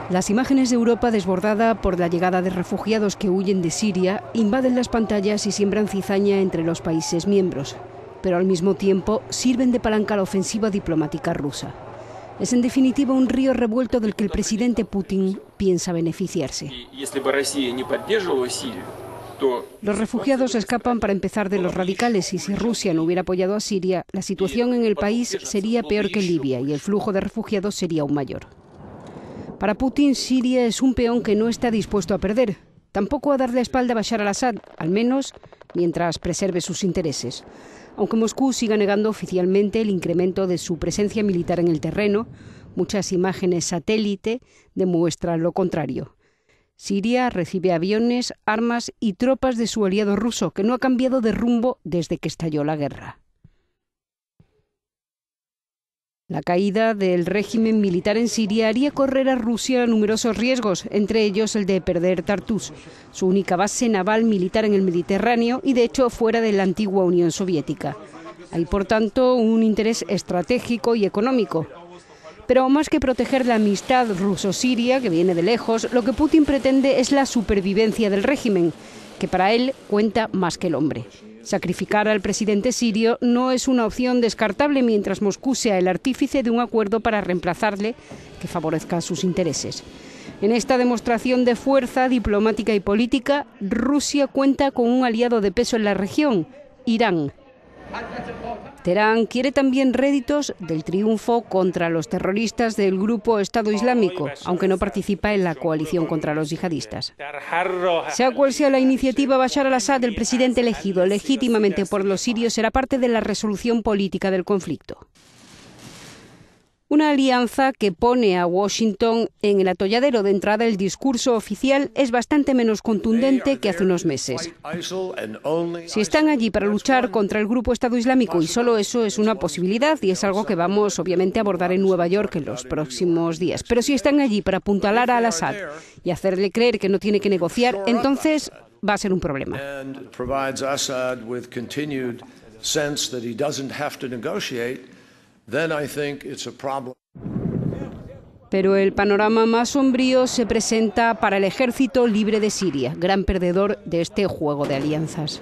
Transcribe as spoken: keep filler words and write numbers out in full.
Las imágenes de Europa desbordada por la llegada de refugiados que huyen de Siria invaden las pantallas y siembran cizaña entre los países miembros, pero al mismo tiempo sirven de palanca a la ofensiva diplomática rusa. Es en definitiva un río revuelto del que el presidente Putin piensa beneficiarse. Los refugiados escapan para empezar de los radicales y si Rusia no hubiera apoyado a Siria, la situación en el país sería peor que en Libia y el flujo de refugiados sería aún mayor. Para Putin, Siria es un peón que no está dispuesto a perder, tampoco a dar la espalda a Bashar al-Assad, al menos mientras preserve sus intereses. Aunque Moscú siga negando oficialmente el incremento de su presencia militar en el terreno, muchas imágenes satélite demuestran lo contrario. Siria recibe aviones, armas y tropas de su aliado ruso, que no ha cambiado de rumbo desde que estalló la guerra. La caída del régimen militar en Siria haría correr a Rusia numerosos riesgos, entre ellos el de perder Tartus, su única base naval militar en el Mediterráneo y de hecho fuera de la antigua Unión Soviética. Hay por tanto un interés estratégico y económico. Pero más que proteger la amistad ruso-siria, que viene de lejos, lo que Putin pretende es la supervivencia del régimen, que para él cuenta más que el hombre. Sacrificar al presidente sirio no es una opción descartable mientras Moscú sea el artífice de un acuerdo para reemplazarle que favorezca sus intereses. En esta demostración de fuerza diplomática y política, Rusia cuenta con un aliado de peso en la región, Irán. Teherán quiere también réditos del triunfo contra los terroristas del grupo Estado Islámico, aunque no participa en la coalición contra los yihadistas. Sea cual sea la iniciativa, Bashar al-Assad, el presidente elegido legítimamente por los sirios, será parte de la resolución política del conflicto. Una alianza que pone a Washington en el atolladero. De entrada, el discurso oficial es bastante menos contundente que hace unos meses. Si están allí para luchar contra el grupo Estado Islámico, y solo eso es una posibilidad, y es algo que vamos obviamente a abordar en Nueva York en los próximos días. Pero si están allí para apuntalar a al-Assad y hacerle creer que no tiene que negociar, entonces va a ser un problema. Pero el panorama más sombrío se presenta para el Ejército Libre de Siria, gran perdedor de este juego de alianzas.